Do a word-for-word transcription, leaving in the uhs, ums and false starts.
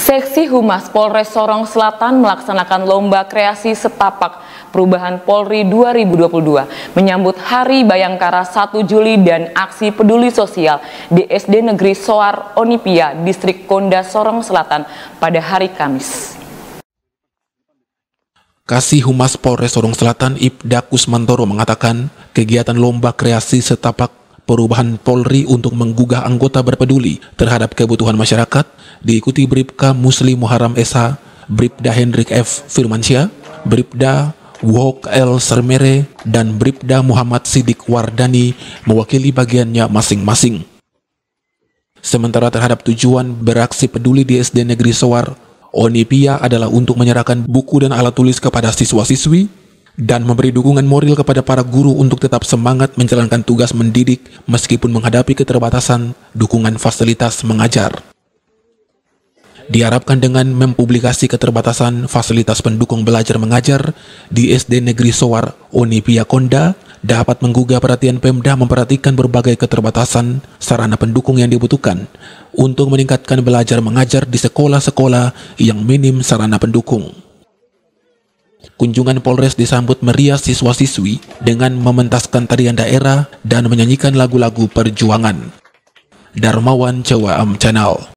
Seksi Humas Polres Sorong Selatan melaksanakan Lomba Kreasi Setapak Perubahan Polri dua ribu dua puluh dua menyambut Hari Bayangkara satu Juli dan aksi peduli sosial di S D Negeri Soar Onipia, Distrik Konda, Sorong Selatan pada hari Kamis. Kasih Humas Polres Sorong Selatan Ibda Kusmantoro mengatakan kegiatan Lomba Kreasi Setapak Perubahan Polri untuk menggugah anggota berpeduli terhadap kebutuhan masyarakat diikuti Bribka Musli Muharram S H, Bribda Hendrik F. Firmansyah, Bribda Wok L. Sermere, dan Bribda Muhammad Sidik Wardani mewakili bagiannya masing-masing. Sementara terhadap tujuan beraksi peduli di S D Negeri Soar Onipia adalah untuk menyerahkan buku dan alat tulis kepada siswa-siswi dan memberi dukungan moral kepada para guru untuk tetap semangat menjalankan tugas mendidik meskipun menghadapi keterbatasan dukungan fasilitas mengajar. Diharapkan dengan mempublikasi keterbatasan fasilitas pendukung belajar mengajar di S D Negeri Soar Onipia Konda dapat menggugah perhatian Pemda memperhatikan berbagai keterbatasan sarana pendukung yang dibutuhkan untuk meningkatkan belajar mengajar di sekolah-sekolah yang minim sarana pendukung. Kunjungan Polres disambut meriah siswa-siswi dengan mementaskan tarian daerah dan menyanyikan lagu-lagu perjuangan. Darmawan, Cawa Am Channel.